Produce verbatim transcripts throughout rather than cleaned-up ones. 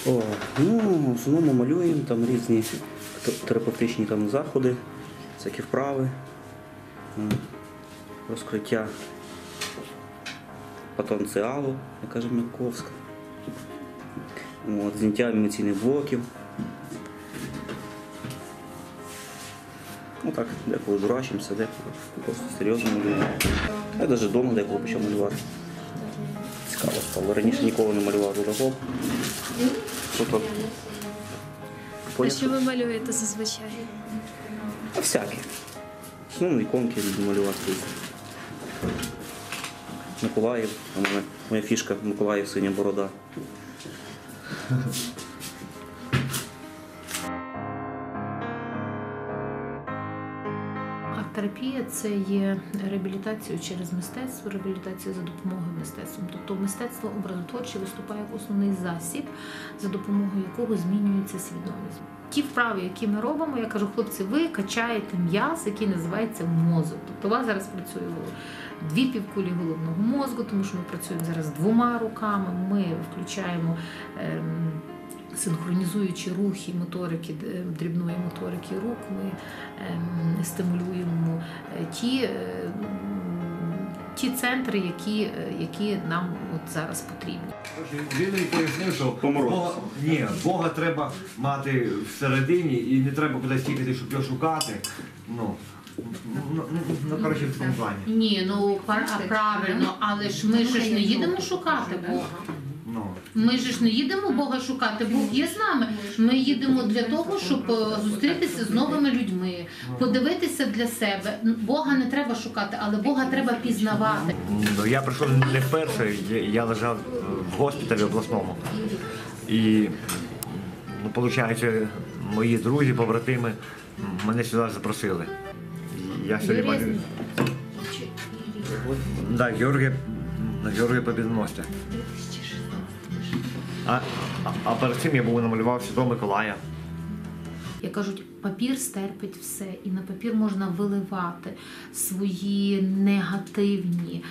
О, ну, в основному малюємо там різні терапевтичні там заходи, всякі вправи, розкриття потенціалу, як каже Маяковська, от, зняття емоційних блоків. Ну так, деколи дурачимося, деколи просто серйозно малюємо. Я навіть вдома деколи почав малювати. Цікаво стало. Раніше ніколи не малював до того. Тут, а що ви малюєте зазвичай? А всякі. Ну, іконки люблю малювати. Миколаїв, а моя, моя фішка Миколаїв синя борода. Арт-терапія – це є реабілітація через мистецтво, реабілітація за допомогою мистецтва. Тобто мистецтво образотворче виступає як основний засіб, за допомогою якого змінюється свідомість. Ті вправи, які ми робимо, я кажу, хлопці, ви качаєте м'яз, який називається мозок. Тобто у вас зараз працює дві півкулі головного мозку, тому що ми працюємо зараз двома руками, ми включаємо ем, синхронізуючи рухи, моторики, дрібної моторики рук, ми ем, стимулюємо ті, ем, ті центри, які, які нам от зараз потрібні. Він мені пояснив, що Бога, ні, Бога треба мати всередині і не треба кудись тікати, щоб його шукати. Ну, ну, ну коротше, в цьому плані. Ні, ну правильно, але ж ми ж не їдемо шукати Бога. Ми ж не їдемо Бога шукати, Бог є з нами. Ми їдемо для того, щоб зустрітися з новими людьми, подивитися для себе. Бога не треба шукати, але Бога треба пізнавати. Я прийшов не вперше, я лежав в госпіталі обласному. І, ну, виходить, мої друзі, побратими мене сюди запросили. Я сьогодні малюю. Так, Георгія, Георгія Побєдоносця. А, а, а перед цим я був намалював Святого Миколая. Як кажуть, папір стерпить все, і на папір можна виливати свої негативні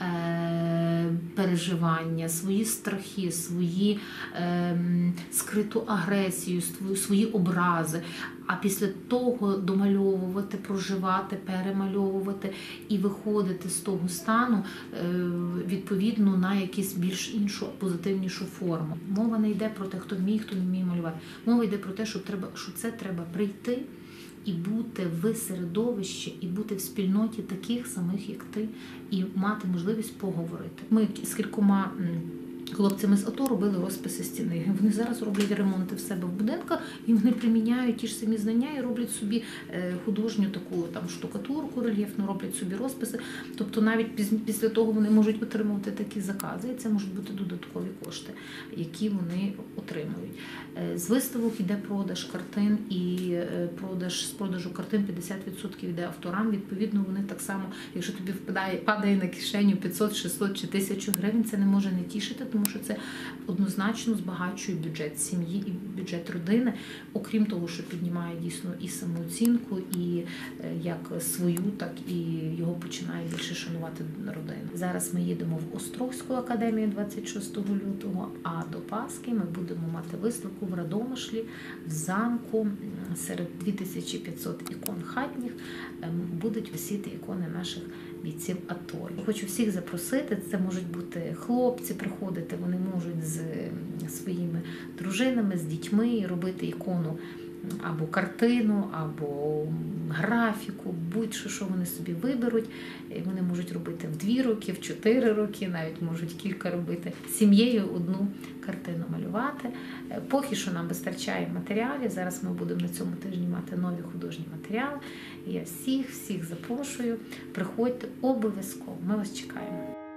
е, переживання, свої страхи, свої е, скриту агресію, свої, свої образи. А після того домальовувати, проживати, перемальовувати і виходити з того стану е, відповідно на якусь більш іншу, позитивнішу форму. Мова не йде про те, хто вміє, хто не вміє малювати. Мова йде про те, що, треба, що це треба прийти і бути в середовищі, і бути в спільноті таких самих, як ти, і мати можливість поговорити. Ми з кількома хлопцями з АТО робили розписи стіни. Вони зараз роблять ремонти в себе в будинках, і вони приміняють ті ж самі знання і роблять собі художню таку там штукатурку рельєфну, роблять собі розписи. Тобто навіть після того вони можуть отримувати такі закази, і це можуть бути додаткові кошти, які вони отримують. З виставок йде продаж картин, і продаж, з продажу картин п'ятдесят відсотків йде авторам. Відповідно, вони так само, якщо тобі впадає, падає на кишеню п'ятсот, шістсот чи тисячу гривень, це не може не тішити, тому що це однозначно збагачує бюджет сім'ї і бюджет родини, окрім того, що піднімає дійсно і самооцінку, і як свою, так і його починає більше шанувати родина. Зараз ми їдемо в Острозьку академію двадцять шостого лютого, а до Пасхи ми будемо мати виставку в Радомишлі, в замку. Серед дві тисячі п'ятсот ікон хатніх будуть висіти ікони наших бійців АТО. Хочу всіх запросити, це можуть бути хлопці, приходити, вони можуть з своїми дружинами, з дітьми робити ікону або картину, або графіку, будь-що, що вони собі виберуть. Вони можуть робити в дві роки, в чотири роки, навіть можуть кілька робити. Сім'єю одну картину малювати. Поки що нам вистачає матеріалів, зараз ми будемо на цьому тижні мати нові художні матеріали. Я всіх, всіх запрошую, приходьте обов'язково, ми вас чекаємо.